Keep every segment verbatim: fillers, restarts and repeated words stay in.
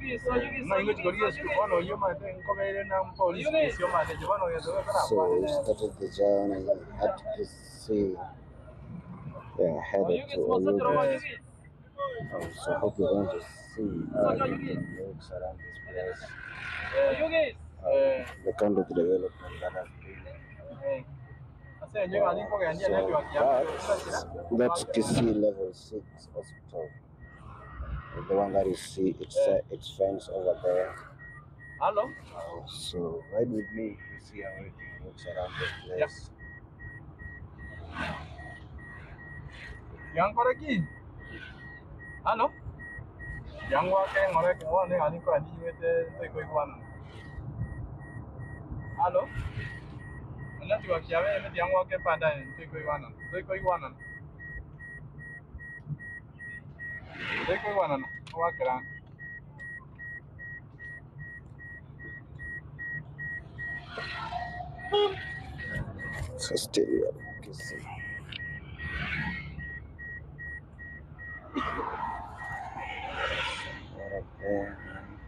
Oyugis, Oyugis, Oyugis, Oyugis, you might think of police case, you might have one. So we started the journey at KIsii. Yeah, headed to Oyugis. Um, so hope you're going to see uh, the looks around this place. Oyugis. Um, the kind of development that has been. Uh, so that's, that's KIsii level six hospital. The one that you see, it's uh, it's fence over there. Hello? Uh, so right with me, you see how everything looks around this place. Yang koreki. Hello? Yang wake ngorek one ani ko ani wete to ko ikwan. Hello? Ana tiwa kiawe me yang wake pada to ko ikwan. To ko ikwan. To ko ikwan. Wa kran. So still yeah, KIsii. Right there.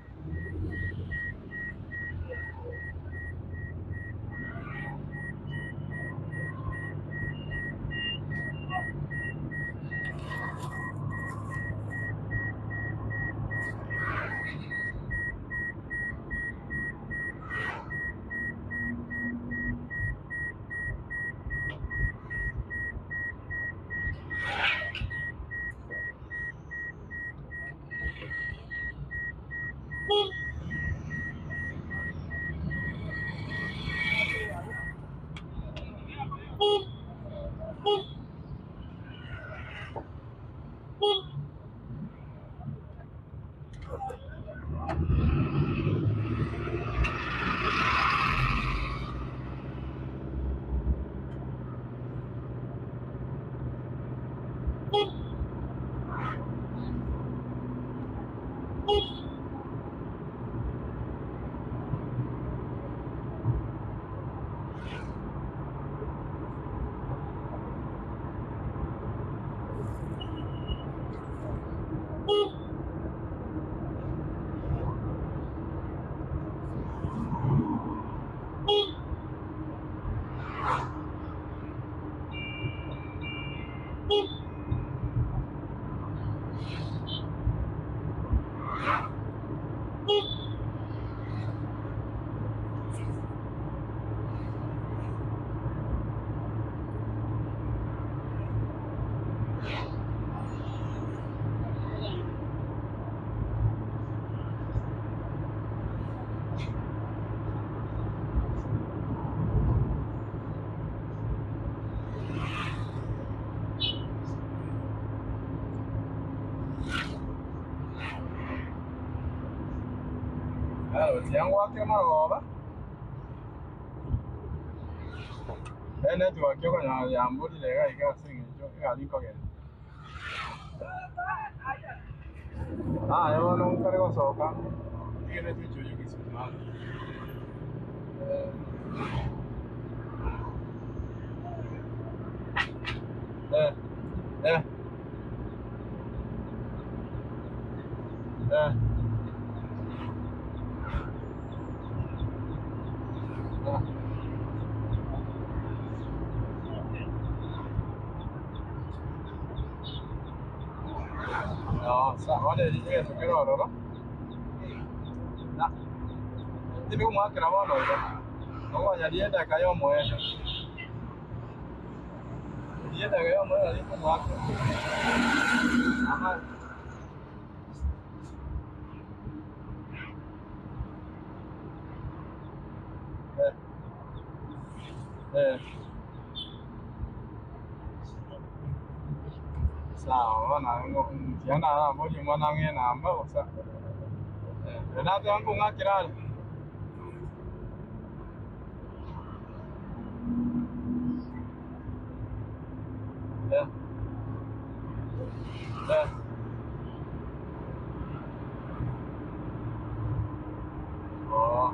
Yang wake magoba. Ene tu wakyo kana yambuli lega iga singi jo iga liko ge. Ah, yo no kare go soka. Tigre tu chuyu kisu ma. Eh. Eh. Eh. No, sa wale di che che loro, no? Na. Ti mi ma che lavoro no. No voglio dire da che io muoio. Dire da che io muoio di come va. Ah. Eh. Eh. Sao na ngo tiang na mo di mo na nge na ma sa. Eh, na te ang kunga kira. Eh. Eh. Oh.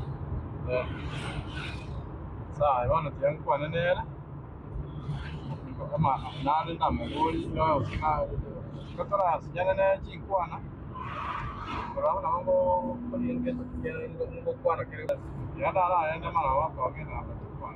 Eh. Sai, bueno, tiang kwa na ne. kama nani na mgoli leo sina kutara sijana na chingwana kwa na mambo kwenye ngeto kile ngo kwana kile ya na na ende mara wapo wengine na kwana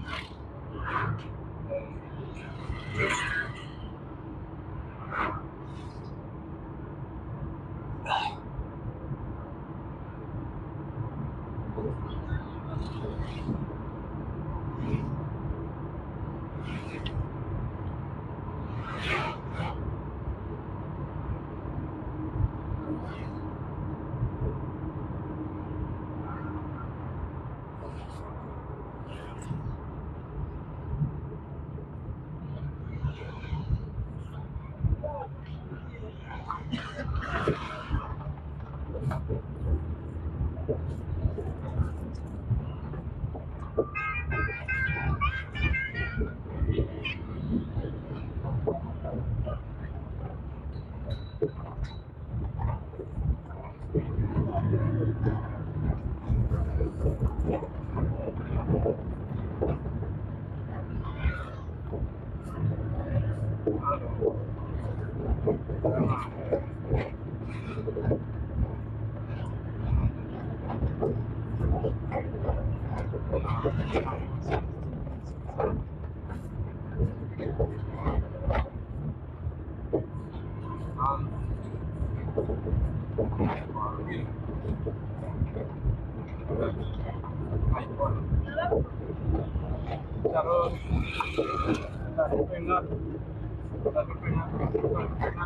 Terus, kita pengen, kita pengen, kita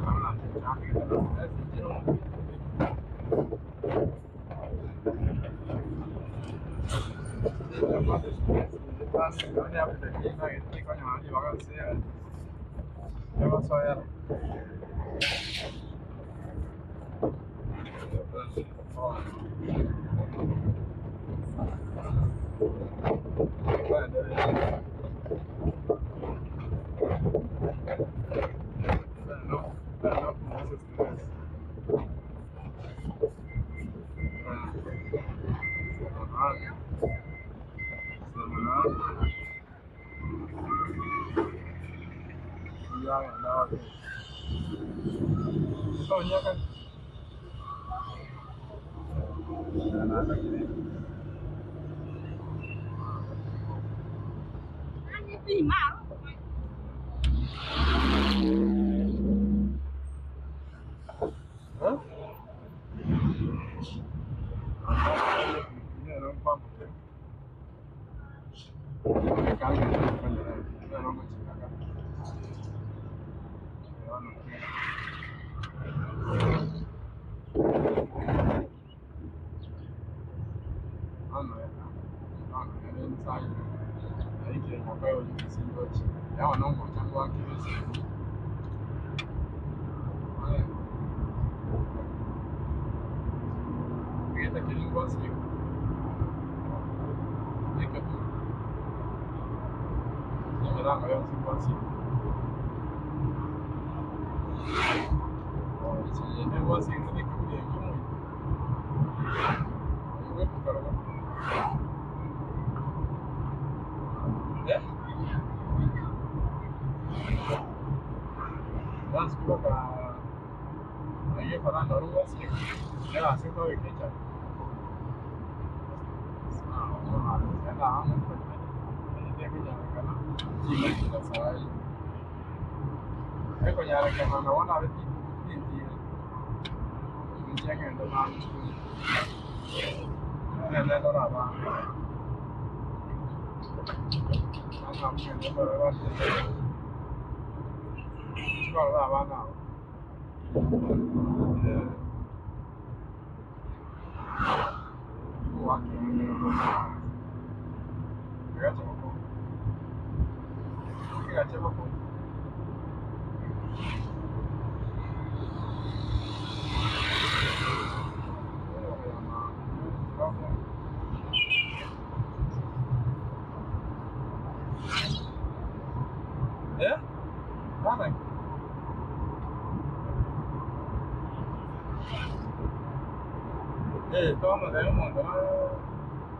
Eh, toma, dai un mondo, ma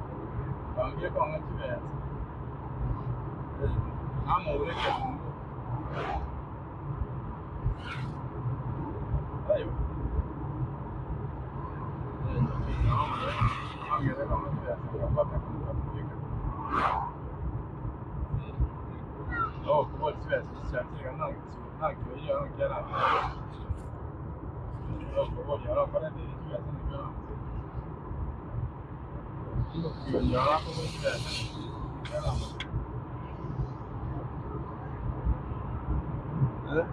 anche con la diversa. Eh, amo le che Ayo. Oh,不过这边是像这个那个那个一样的了。哦，不过你要可能这这边是那个。有有了，不过这边是这样。嗯。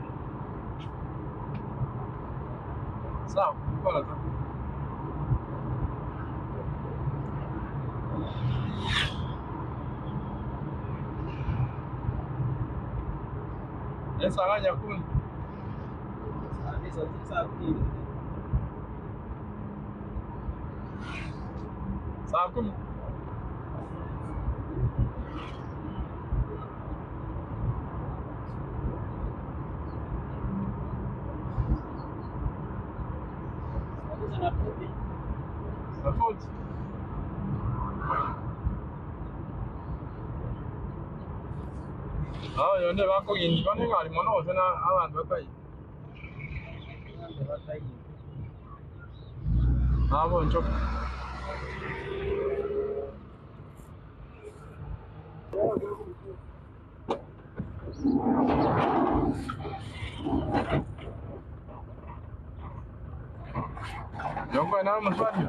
上过了。Yan sa kanya kun. Sabi sa sa akin. Sa akin. Sa food. Ah, yonde bako yindi bane ngali mono osena abantu bakayi. Ah, bon chok. Jongko na maswali.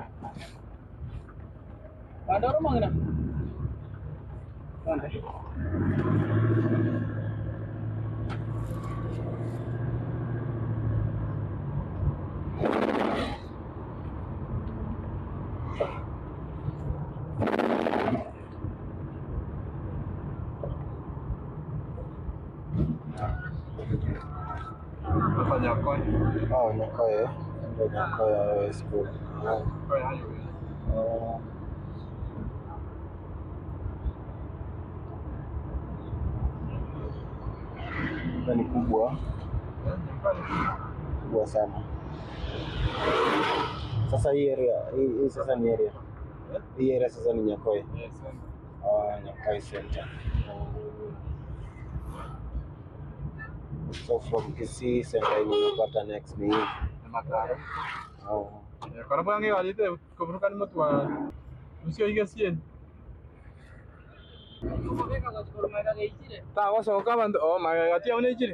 Ada rumah ngana? Mana? Apa nyakoy? Oh, nyakoy eh. Ndio nyakoy ya school. Nyakoy hayo. Oh. Ni kubwa. Kubwa sana. Sasa hii area, hii, hii sasa ni area. Hii area sasa ni Nyakoy. Yes. Ah, Nyakoy Center. So from KIsii Center unapata next ni Makara. Oh. Kalau pulang ni wali tu keburukan mutua. Mesti Oyugis yen. Tak, awak soka bantu. Oh, mai hati awak ni je.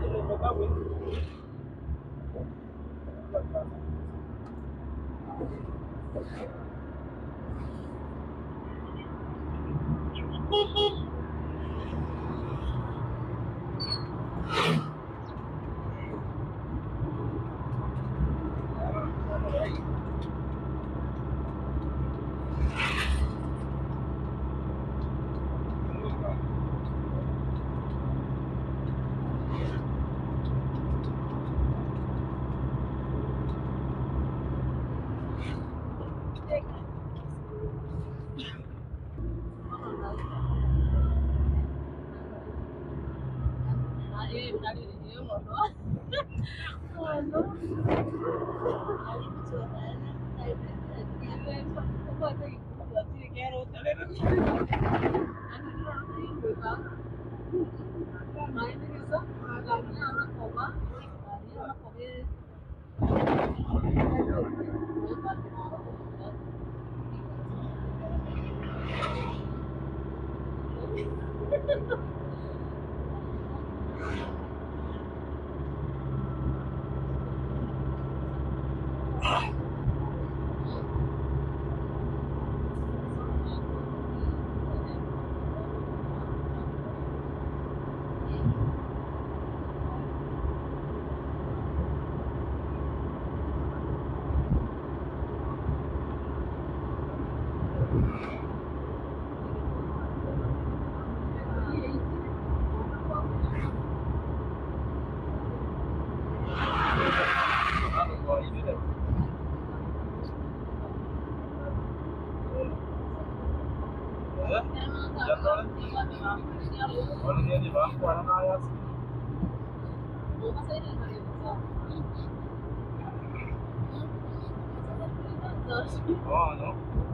Oh, no.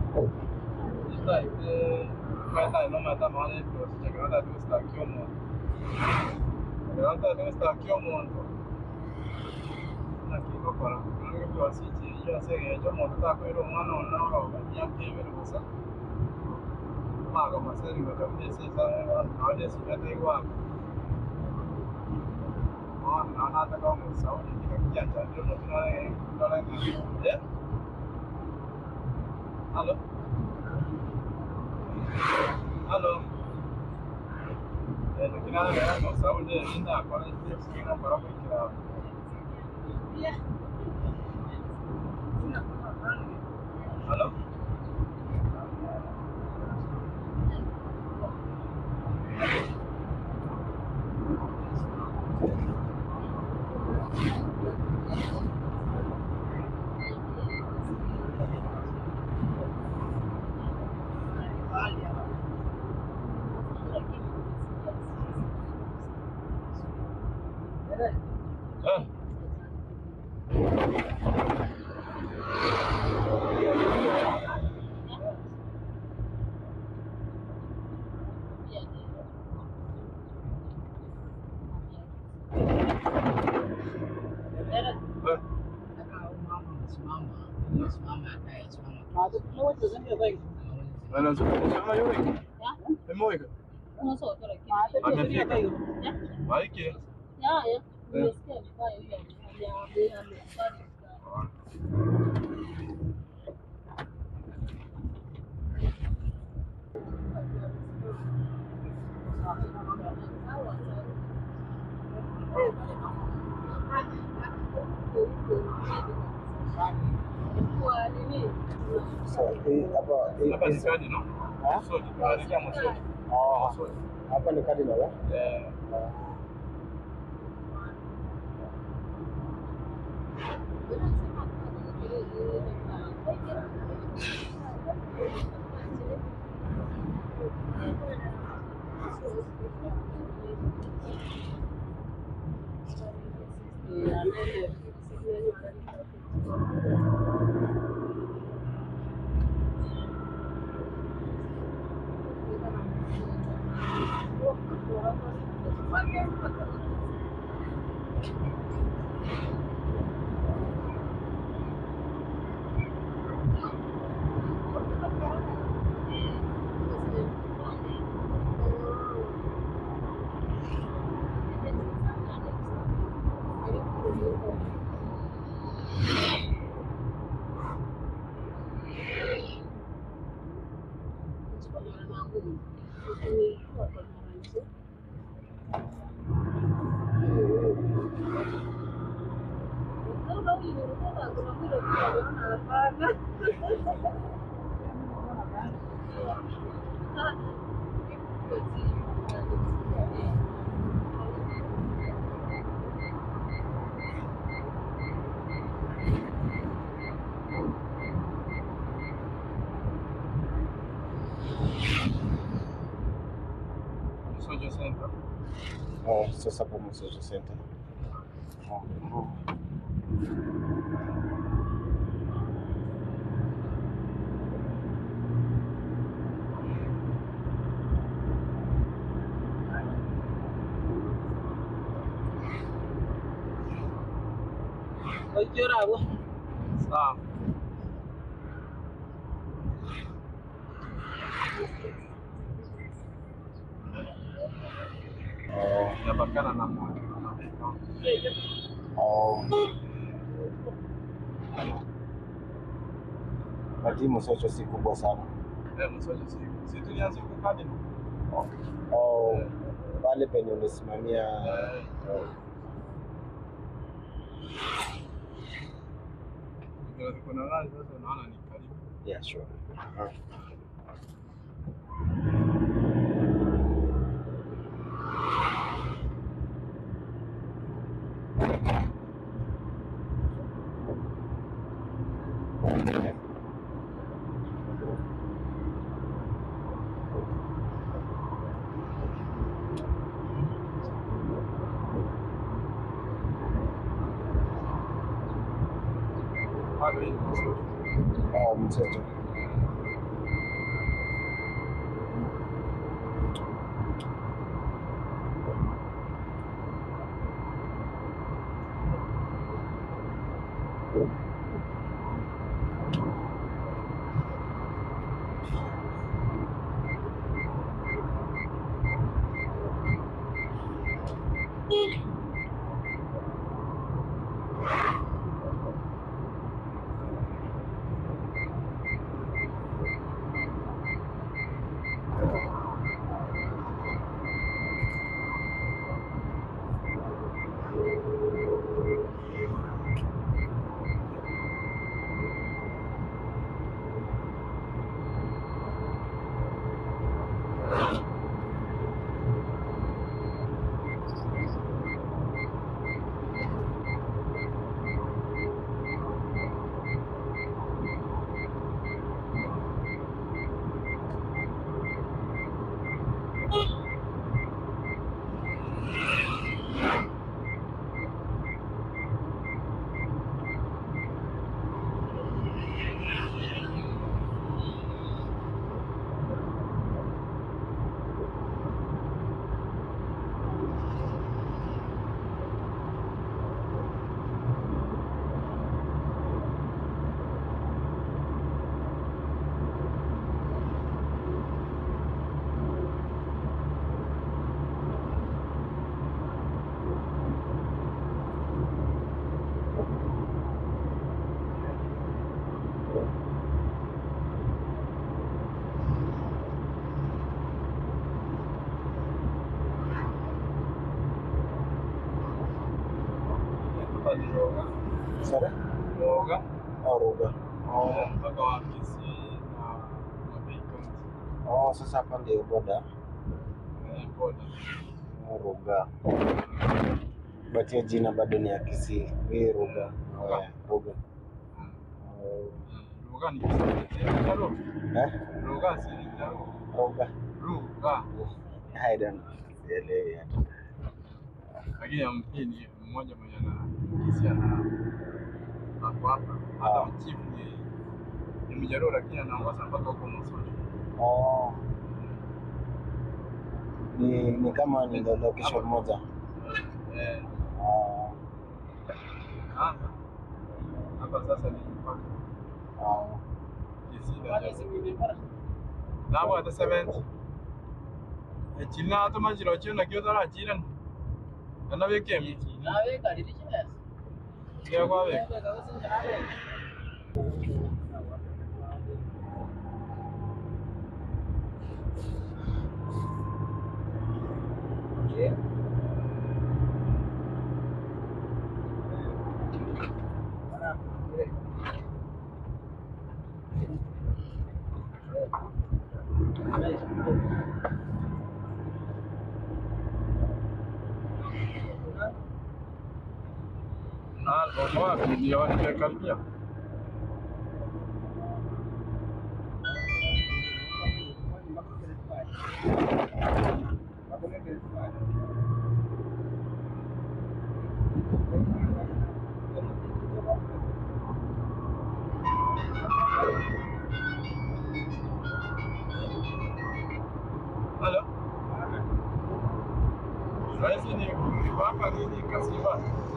Kita itu kita no mata mana itu sejak ada tu start kiom. Kalau hata nesta kio muntu na kiko para ngi byosi ki yo se ge jo muntu ta ko ro mwana ona ro ga ya ke be ro sa ma ga ma se ri ga me se sa na na de si na de wa ma na na ta ko mo sa ni ki ka ya ja de mo na re ko la ni de Halo Halo Eh, no kina na no sa de ni na ko ni si na para ko kira Halo Eh Ana sema yule. Ni moja. Amefika. Waiki. Ya, ya. Nimesikia vibaya hiyo. Ya, ya, So, hii hapa hii Hapa ni hizi- kadi no? Ah? Soji, tunaelekea Msoji. Oh, Msoji. hapa ni cardinal eh? Eh, Msoji Center. Oh, sasa hapo Msoji Center. Oh, oh. Sawa. Oh, Inapakana na moja. oh. Lakini Msoji si kubwa sana. Eh, Msoji si. Si tulianza huko kadi no? Oh, pale penye umesimamia. Eh, Oh. Ndio kuna gari sasa unaona ni karibu. Yeah, sure. Uh-huh. Bado hii ni Msoji. Oh, Msoji. Sorry? Roga. Oh, Roga. Oh. Mpaka wa Kisii na Homabay County. Oh, sasa hapa ndio boda. Eh, boda. Oh, Roga. But hiyo jina bado ni ya Kisii. Hii Roga. Oh, Roga. Oh. Roga ni Kisii. Jalo. Eh? Roga si ni Jalo. Roga. Roga. I don't know. Sielewi hata. Lakini mpini mmoja mmoja na Kisii ana hapo hapa. Hata chief ni ni Mjaluo lakini anaongoza mpaka huko Mosoni. Oh. Ni ni kama ni location moja. Eh. Oh. Hapa. Hapa sasa ni mpaka. Oh. Kisii na na hapo hata seventy. E china hata majiro china kio tara china. Na weke mi. Na weka ni china. Ndio kwa weke. Yeah. Ah, kwa ndio nimekaribia. Halo. Sasa ni hapa nini kasiba?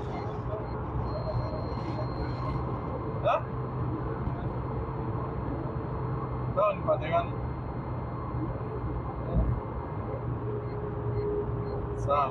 Ha? Tahu ni pande gani? Sawa.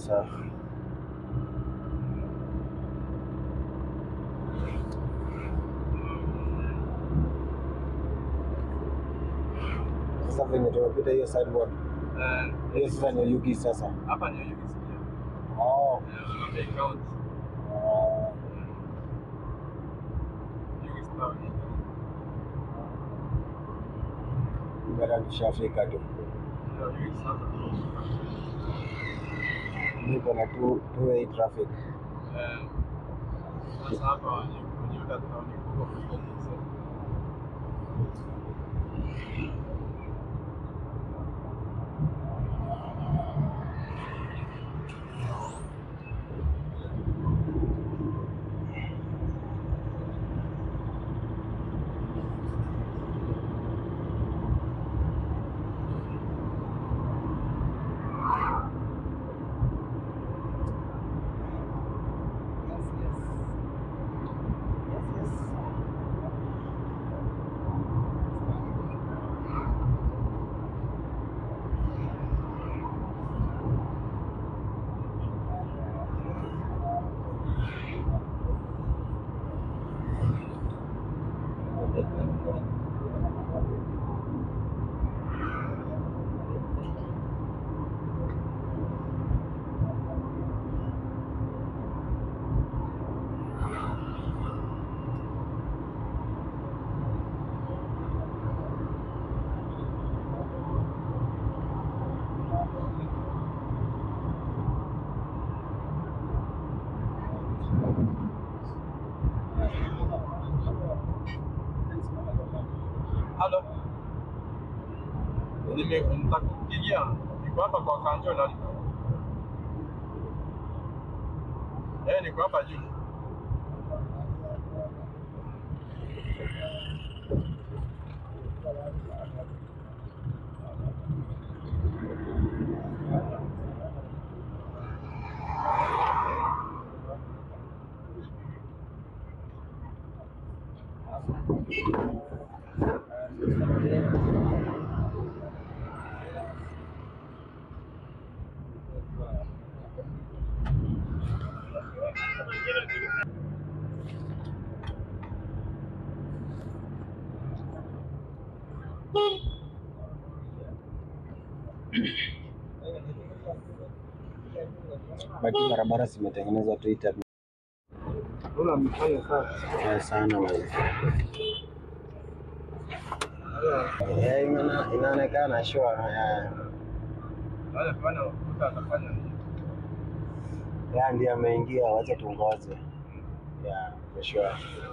sasa. Sasa venye tumepita hiyo sidewalk. Eh, Hiyo sasa ni Oyugis sasa. hapa ni Oyugis pia. Oh. Eh, Homabay County. Oh. Oyugis town. Mbele tushafika tu. Ndio Oyugis sasa. Niko na two two way traffic. Eh, sasa hapa ni kwenye ile town kubwa kuliko Kisii. Halo. Nime nitakupigia. Niko hapa kwa kanjo na. Eh, niko hapa juu. Baki barabara zimetengenezwa tu ita. Una mfanya sasa. Ya sana wewe. Eh, ina inaonekana sure. Ya. Wale fanya utafanya nini? Ya ndiye ameingia, wacha tungoje. Ya, for sure.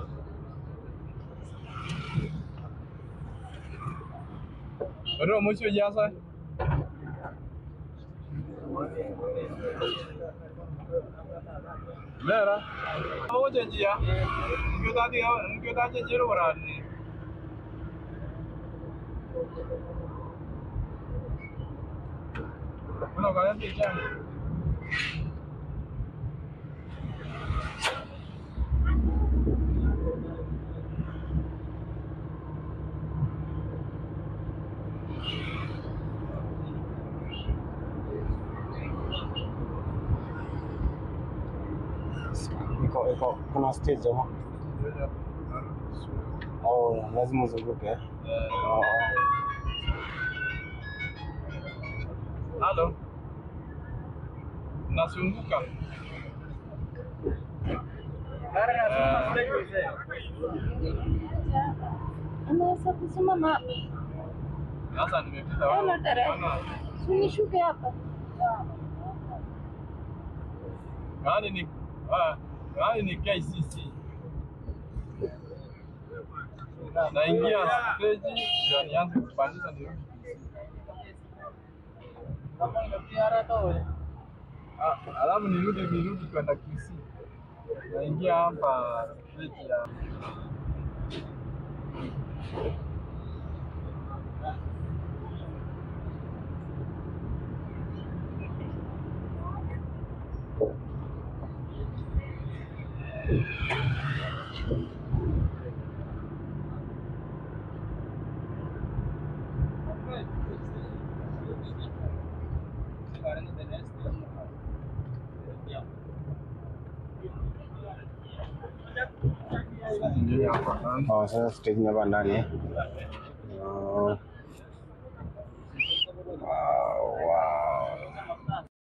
Ndio mwisho jasa. Mera. Oje njia. Ndio tadi ndio tadi jero barani. Bueno, kalian picha. Iko iko kuna stage ama? Oh, lazima uzunguke. Eh? Oh. Halo. Nasunguka. Anaweza kusema mama. Sasa nimepita Hello dereva. Unishuke hapa. Gani ni ah, gani ni K I S I. Naingia stage ndio nianze kupandisha ndio. Kama inapiara tu. Ah, alafu nirudi nirudi kwenda KIsii. Naingia hapa stage ya Ndio hapa ndani. Oh, sasa stage hapa ndani.